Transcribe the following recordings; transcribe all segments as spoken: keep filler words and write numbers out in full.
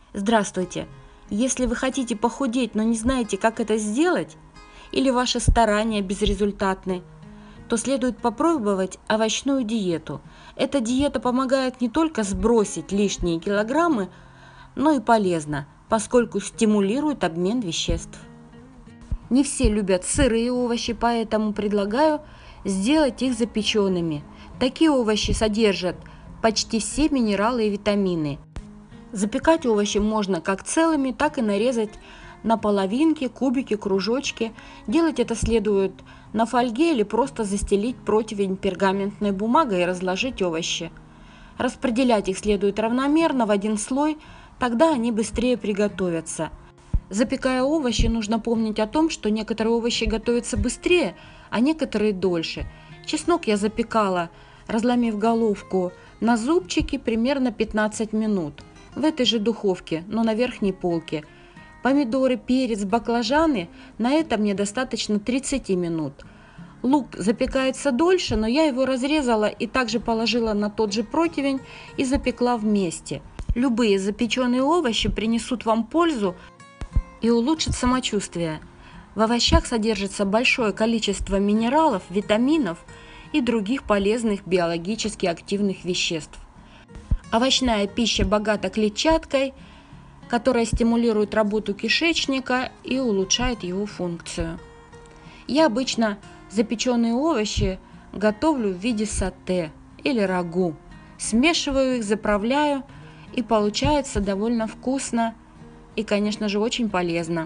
Здравствуйте! Если вы хотите похудеть, но не знаете, как это сделать, или ваши старания безрезультатны, то следует попробовать овощную диету. Эта диета помогает не только сбросить лишние килограммы, но и полезна, поскольку стимулирует обмен веществ. Не все любят сырые овощи, поэтому предлагаю сделать их запеченными. Такие овощи содержат почти все минералы и витамины. Запекать овощи можно как целыми, так и нарезать на половинки, кубики, кружочки. Делать это следует на фольге или просто застелить противень пергаментной бумагой и разложить овощи. Распределять их следует равномерно в один слой, тогда они быстрее приготовятся. Запекая овощи, нужно помнить о том, что некоторые овощи готовятся быстрее, а некоторые дольше. Чеснок я запекала, разломив головку на зубчики, примерно пятнадцать минут. В этой же духовке, но на верхней полке. Помидоры, перец, баклажаны – на это мне достаточно тридцать минут. Лук запекается дольше, но я его разрезала и также положила на тот же противень и запекла вместе. Любые запеченные овощи принесут вам пользу и улучшат самочувствие. В овощах содержится большое количество минералов, витаминов и других полезных биологически активных веществ. Овощная пища богата клетчаткой, которая стимулирует работу кишечника и улучшает его функцию. Я обычно запеченные овощи готовлю в виде сате или рагу. Смешиваю их, заправляю, и получается довольно вкусно и, конечно же, очень полезно.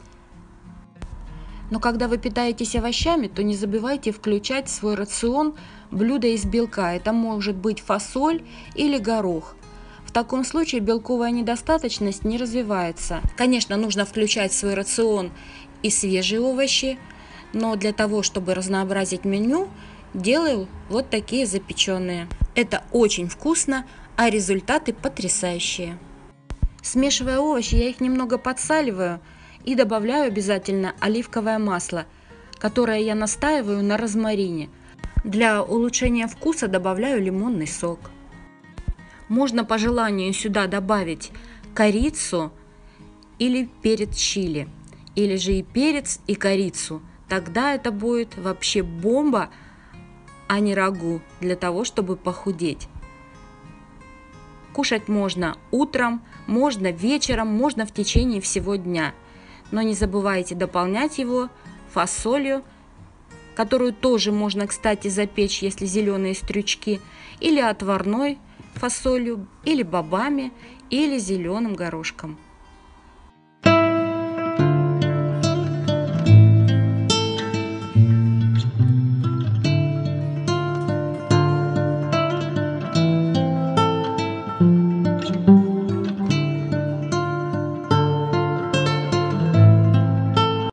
Но когда вы питаетесь овощами, то не забывайте включать в свой рацион блюда из белка. Это может быть фасоль или горох. В таком случае белковая недостаточность не развивается. Конечно, нужно включать в свой рацион и свежие овощи, но для того, чтобы разнообразить меню, делаю вот такие запеченные. Это очень вкусно, а результаты потрясающие. Смешивая овощи, я их немного подсаливаю и добавляю обязательно оливковое масло, которое я настаиваю на розмарине. Для улучшения вкуса добавляю лимонный сок. Можно по желанию сюда добавить корицу или перец чили, или же и перец, и корицу. Тогда это будет вообще бомба, а не рагу для того, чтобы похудеть. Кушать можно утром, можно вечером, можно в течение всего дня. Но не забывайте дополнять его фасолью, которую тоже можно, кстати, запечь, если зеленые стручки, или отварной фасолью, или бобами, или зеленым горошком.